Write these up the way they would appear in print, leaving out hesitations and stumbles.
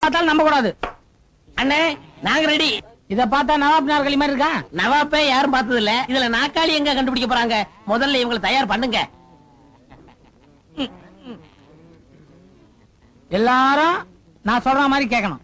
பார்த்தாலும் நம்ப கூடாது. அண்ணே நாங்க ரெடி. இத பார்த்தா நவாப் நாற்காலி மாதிரி இருக்கா? நவாப்பே யாரும் பார்த்தது இல்ல. இதுல நாற்காலி எங்க கண்டுபிடிக்க போறாங்க? முதல்ல இவங்களை தயார் பண்ணுங்க. எல்லாரும் நான் சொல்ற மாதிரி கேட்கணும்.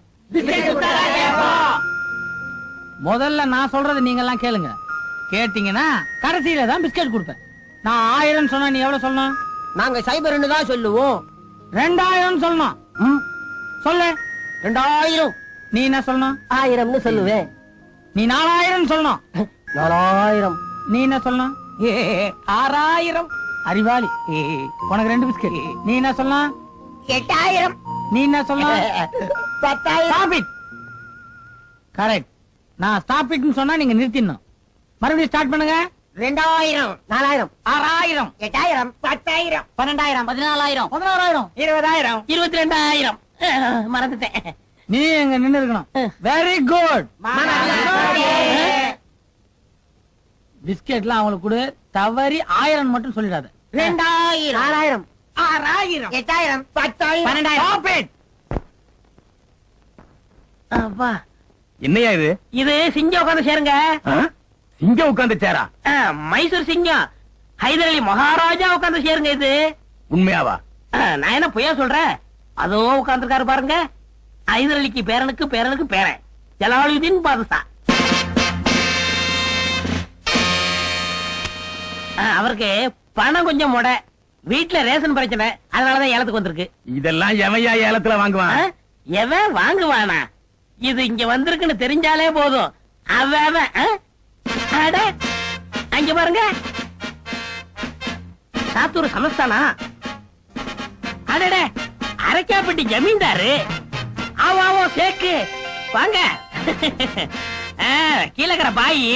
முதல்ல நான் சொல்றது நீங்க எல்லாம் கேளுங்க. கேட்டீங்கன்னா கடைசியில தான் பிஸ்கட் கொடுப்பேன். நான் 1000 சொன்னா நீ எவ்வளவு சொல்லணும்? நாங்க சைபர் 2 தான் சொல்லுவோம். 2000 சொல்லணும். சொல்லு. 2000. நீ என்ன சொல்லணும்? 1000ன்னு சொல்லுவேன். நீ 4000 சொல்லணும். 4000. நீ என்ன சொல்லணும்? 6000. அறிவாளி. உனக்கு 2 பிஸ்கட். நீ என்ன சொல்லணும்? 8000. நீ என்ன சொல்லணும்? 10,000. Stop it. கரெக்ட். நான் ஸ்டாப் இட்னு சொன்னா நீங்க நிறுத்திடணும். மறுபடியும் ஸ்டார்ட் பண்ணுங்க. 2000. 4000. 6000. 8000. 10,000. 12,000. 14,000. 16,000. 20,000. 22,000. மறந்துட்டேன். நீ எங்க நின்னு இருக்கணும். Very good. பிஸ்கெட்லாம் அவங்களுக்கு கொடு. தவறி 1000 மட்டும் சொல்லிடாத. 2000. 4000. 6000. 8000. 10,000. 12,000. அப்பா என்னையா இது? இது சிங்கம் உட்கார்ந்து சேருங்க. சிங்கம் உட்கார்ந்து சேரா? மைசூர் சிங்கம் ஹைதர் அலி மகாராஜா உட்கார்ந்து சேருங்க. இது உண்மையாவா? நான் என்ன பொய்யா சொல்றேன்? அதோ உட்கார்ந்துருக்காரு பாருங்க. ஹைதர் அலிக்கு பேரனுக்கு பேரனுக்கு பேரன் ஜலாலுதீன் பாதுஷா. அவருக்கு பணம் கொஞ்சம் முட. வீட்டுல ரேஷன் பிரச்சனை. அதனாலதான் ஏலத்துக்கு வந்திருக்கு. இதெல்லாம் எவையா ஏலத்துல வாங்குவான்? எவன் வாங்குவானா? இது இங்க வந்திருக்குன்னு தெரிஞ்சாலே போதும். அவன் அங்க பாருங்க. சாத்தூர் சமஸ்தானா? அடடே அரைக்காப்பட்டி ஜமீன்தாரு. ஆவோ சேக்கு வாங்க. கீழக்கிற பாயி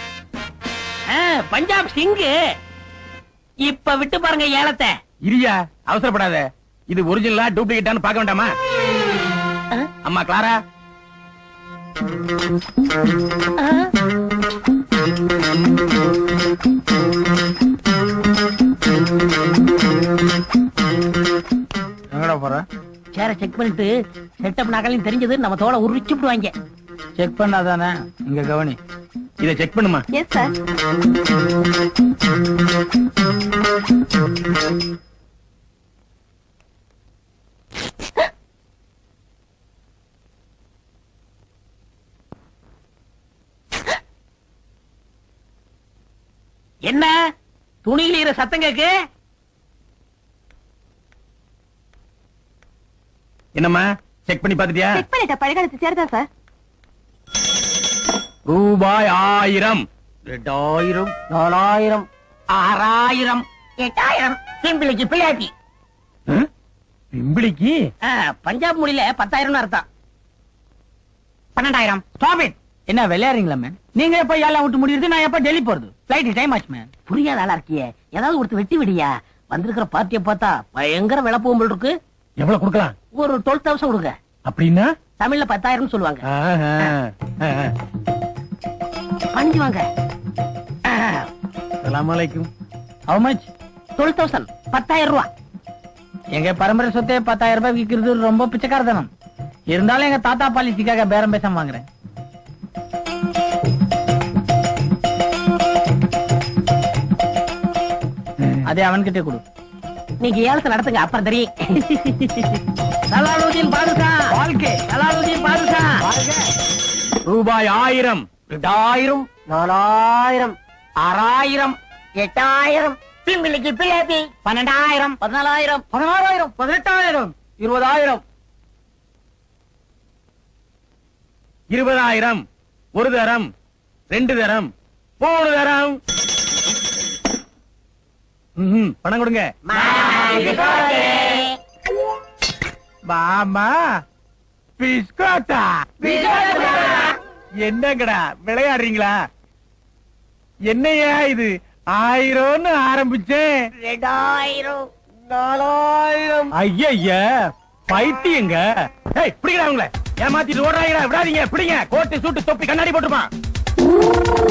பஞ்சாப் சிங்கு. இப்ப விட்டு பாருங்க ஏலத்தை. இரியா அவசரப்படாத. இது ஒரிஜினலா டூப்ளிகேட்டான்னு பார்க்க வேண்டாமா? அம்மா கிளாரா, எங்கடா போற? சேர செக் பண்ணிட்டு செட்டப் நகலையும் தெரிஞ்சது நம்ம தோலை உரிச்சுடுவாங்க. செக் பண்ணாதானே? இங்க கவனி. இத செக் பண்ணுமா? Yes sir. என்ன துணியில் ஈர சத்தம் கேக்கு? என்னம்மா செக் பண்ணி பாத்துட்டியா? செக் பண்ணிட்ட. பழகாலத்து சேர்தா சார்? ரூபாய் 1000. 2000. 4000. 6000. 8000. சிம்பிளிக்கு பிள்ளையாட்டி. பிம்பிளிக்கு பஞ்சாப் மொழியில 10,000 அர்த்தம். 12,000. Stop it. என்ன விளையாடுறீங்களா மேன்? நீங்க எப்ப ஏலம் விட்டு முடியுது? நான் எப்ப டெல்லி போறது? பிளைட் டைம் ஆச்சு மேன். புரியாத ஆளா இருக்கியே. ஏதாவது ஒருத்தர் வெட்டி விடியா? வந்திருக்கிற பார்ட்டியை பார்த்தா பயங்கர விலை போகும்போல் இருக்கு. எவ்வளவு கொடுக்கலாம்? ஒரு 12,000 கொடுங்க. அப்படின்னா தமிழ்ல 10,000 சொல்லுவாங்க. பணிஞ்சு வாங்க. அஸ்ஸலாமு அலைக்கும். How much? 12,000. 10,000 ரூபாய். எங்க பரம்பரை சொத்தை 10,000 ரூபாய் விக்கிறது ரொம்ப பிச்சைக்காரதனம். இருந்தாலும் எங்க தாத்தா பாலிசிக்காக பேரம் பேசாம வாங்குறேன். அதே அவன்கிட்ட கொடு. நீங்க ஏலத்தை நடத்துங்க, அப்புறம் தெரியும். ஜலாலுதீன் பாதுஷா வாழ்க்கை. ஜலாலுதீன் பாதுஷா ரூபாய் 1000. 2000. 4000. 6000. 8000. பிம்பிளிக்கு பிள்ளையாட்டி. 12,000. 14,000. 16,000. 18,000. 20,000. 20,000. ஒரு தரம், 2 தரம், 3 தரம். பணம் கொடுங்க. மாமா பிஸ்கோட்டா. என்னங்கடா விளையாடுறீங்களா? என்னையா இது? 1000 ஆரம்பிச்சேன். 2000. 4000. ஐயா பைத்தியங்க. பிடிக்கிறா உங்களை ஏமாத்திட்டு ஓடுறாங்களா? விடாதீங்க, பிடிங்க. கோட்டு சூட்டு தொப்பி கண்ணாடி போட்டுப்பான்.